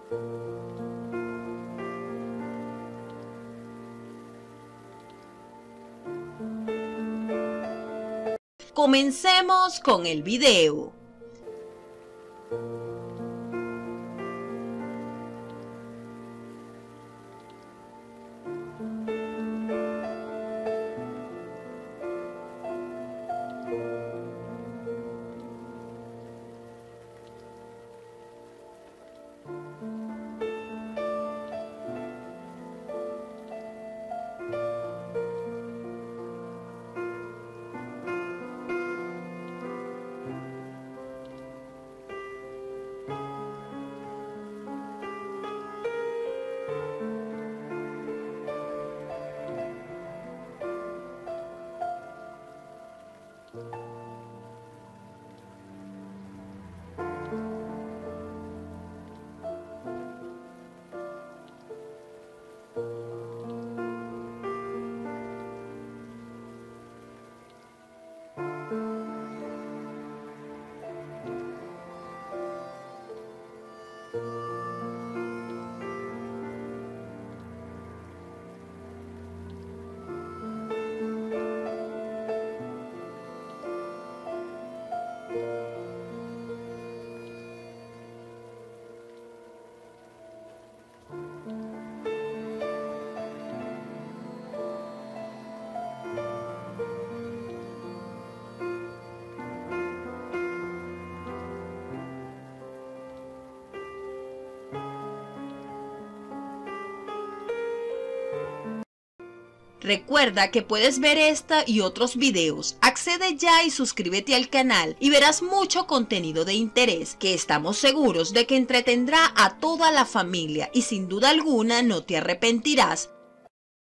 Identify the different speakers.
Speaker 1: Comencemos con el video. Recuerda que puedes ver esta y otros videos. Accede ya y suscríbete al canal y verás mucho contenido de interés que estamos seguros de que entretendrá a toda la familia y sin duda alguna no te arrepentirás